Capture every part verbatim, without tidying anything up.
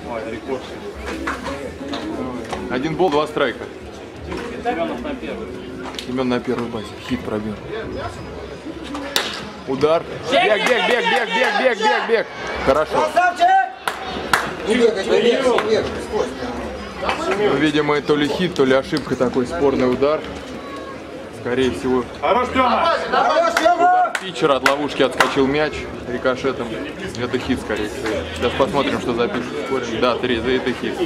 Ой, рекорд. Один бол, два страйка. Семенов на первый. Семен на первой базе. Хит пробил. Удар. Бег, бег, бег, бег, бег, бег, бег, бег. Хорошо. Ну, видимо, то ли хит, то ли ошибка, такой спорный удар. Скорее всего. Хорош, Тёма! Удар питчера, от ловушки отскочил мяч рикошетом. Это хит, скорее всего. Сейчас посмотрим, что запишет. Спорим. Да, три, за это хит.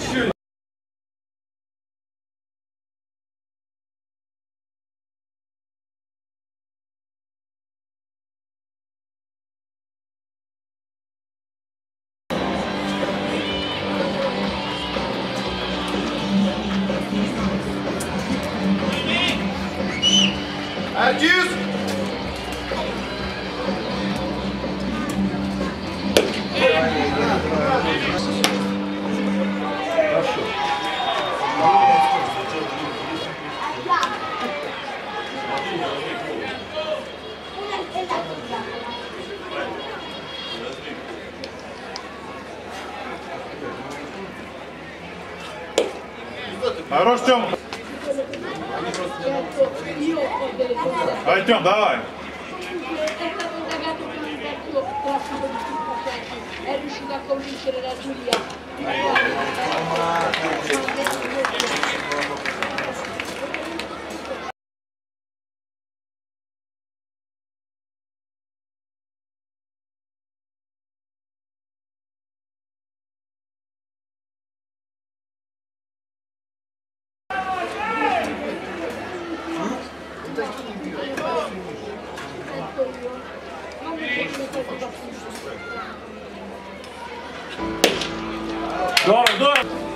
Артист! Хорош, Тёма! Артем, давай! È riuscito a convincere la Giulia. Здорово, здорово!